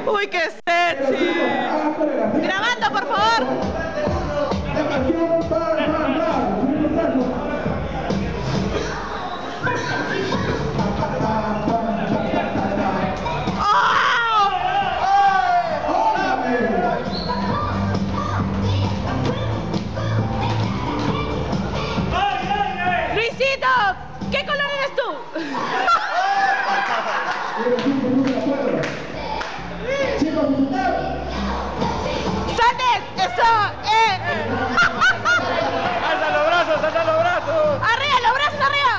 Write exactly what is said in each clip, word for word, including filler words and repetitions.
Uy, qué sexy. Grabando, por favor. Luisito, ¿qué color eres tú? ¡Sandes! ¡Eso! ¡Eh! ¡Alza los brazos! ¡Alza los brazos! ¡Arriba, los brazos arriba!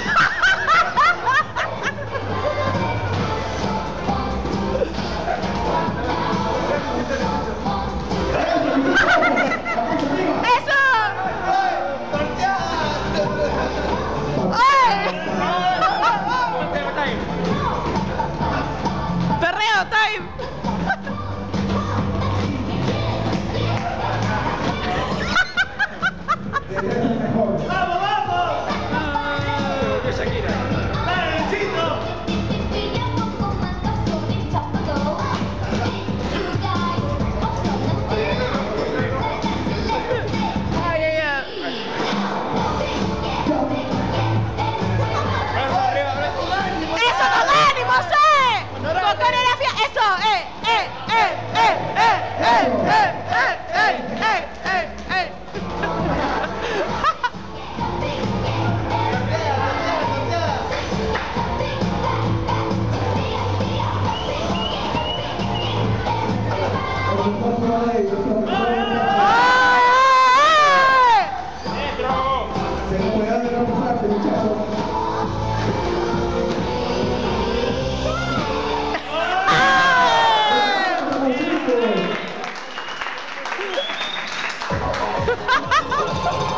¡Eso! ¡Ay! ¡Perreo time! ¡Vamos, vamos! ¡Qué Shakira! ¡Dale, Luisito! ¡Ay, ay, ay! ¡Eso, con ánimo, sí! ¡Con coreografía! ¡Eso! ¡Eh, eh, eh, eh, eh, eh, eh, eh, eh, eh, eh, eh! Se le puede dar de la parte, muchachos. ¡Ay!